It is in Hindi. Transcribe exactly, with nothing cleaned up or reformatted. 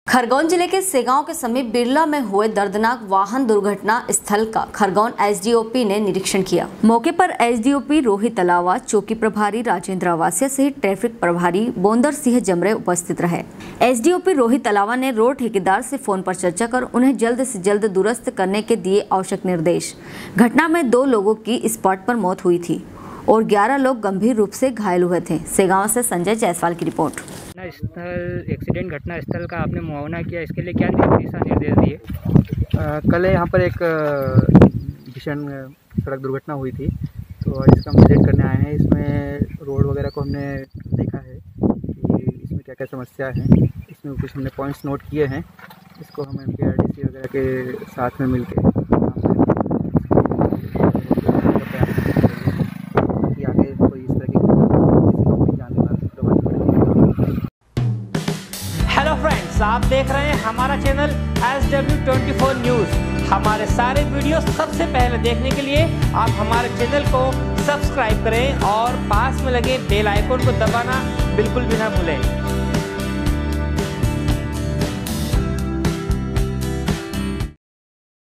खरगोन जिले के सेगांव के समीप बिरला में हुए दर्दनाक वाहन दुर्घटना स्थल का खरगोन एसडीओपी ने निरीक्षण किया। मौके पर एसडीओपी रोहित अलावा, चौकी प्रभारी राजेंद्र आवासिया सहित ट्रैफिक प्रभारी बोंदर सिंह जमरे उपस्थित रहे। एसडीओपी रोहित अलावा ने रोड ठेकेदार से फोन पर चर्चा कर उन्हें जल्द से जल्द दुरुस्त करने के दिए आवश्यक निर्देश। घटना में दो लोगों की स्पॉट पर मौत हुई थी और ग्यारह लोग गंभीर रूप से घायल हुए थे। सेगांव से संजय जायसवाल की रिपोर्ट। स्थल एक्सीडेंट घटना स्थल का आपने मुआयना किया, इसके लिए क्या दिशा निर्देश दिए? कल यहाँ पर एक भीषण सड़क दुर्घटना हुई थी, तो आज इसका हम विजिट करने आए हैं। इसमें रोड वगैरह को हमने देखा है कि इसमें क्या क्या समस्या है, इसमें कुछ हमने पॉइंट्स नोट किए हैं। इसको हम एम के आर डी सी वगैरह के साथ में मिलकर हेलो फ्रेंड्स, आप देख रहे हैं हमारा channel S W twenty four news. हमारे सारे वीडियो सबसे पहले देखने के लिए आप हमारे चैनल को सब्सक्राइब करें और पास में लगे बेल आइकन को दबाना बिल्कुल भी ना भूलें।